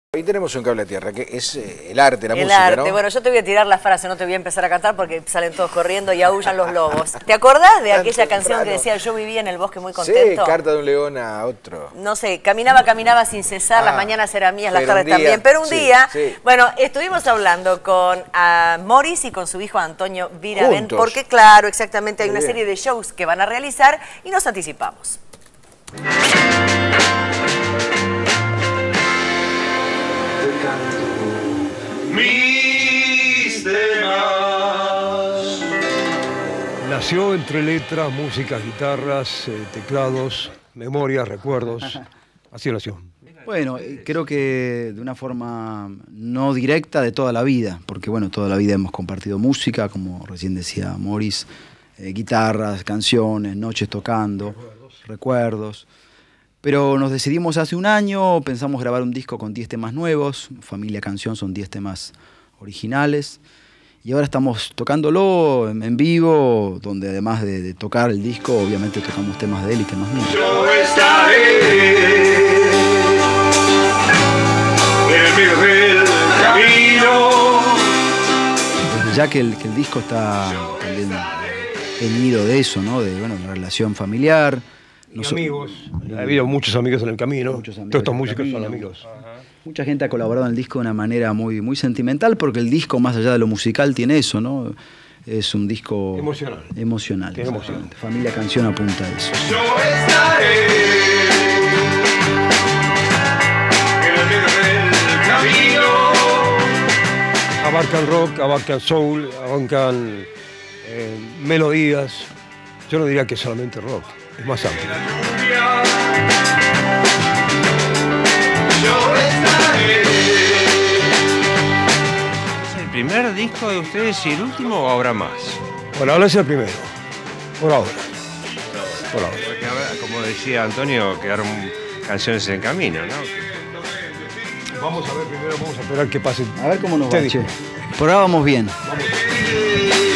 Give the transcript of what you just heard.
Ahí tenemos un cable a tierra, que es el arte, la música, música, ¿no? Bueno, yo te voy a tirar la frase, no te voy a empezar a cantar porque salen todos corriendo y aúllan los lobos. ¿Te acordás de aquella canción que decía yo vivía en el bosque muy contento? Sí, carta de un león a otro. No sé, caminaba sin cesar, las mañanas eran mías, las tardes también. Pero un día, bueno, estuvimos hablando con Morris y con su hijo Antonio Viravent, porque claro, exactamente, hay una serie de shows que van a realizar y nos anticipamos. Mis temas. Nació entre letras, músicas, guitarras, teclados, memorias, recuerdos. Así nació. Bueno, creo que de una forma no directa de toda la vida, porque bueno, toda la vida hemos compartido música, como recién decía Morris, guitarras, canciones, noches tocando, recuerdos. Pero nos decidimos hace un año, pensamos grabar un disco con 10 temas nuevos, Familia Canción son 10 temas originales, y ahora estamos tocándolo en vivo, donde además de tocar el disco, obviamente tocamos temas de él y temas míos. Yo estaré en medio del camino. Desde ya que el disco está también teñido de eso, ¿no? De bueno, la relación familiar. Amigos, ha habido muchos amigos en el camino, todos estos músicos son amigos. Mucha gente ha colaborado en el disco de una manera muy sentimental, porque el disco, más allá de lo musical, tiene eso, ¿no? Es un disco emocional. Familia Canción apunta a eso. Yo estaré en el medio del camino. Abarcan rock, abarcan soul, abarcan melodías. Yo no diría que solamente rock. Es más amplio. ¿Es el primer disco de ustedes y el último o habrá más? Bueno, ahora es el primero. Por ahora. Por ahora. Porque ahora, como decía Antonio, quedaron canciones en camino, ¿no? Vamos a ver primero, vamos a esperar que pase. A ver cómo nos va, che. Por ahora vamos bien. Vamos.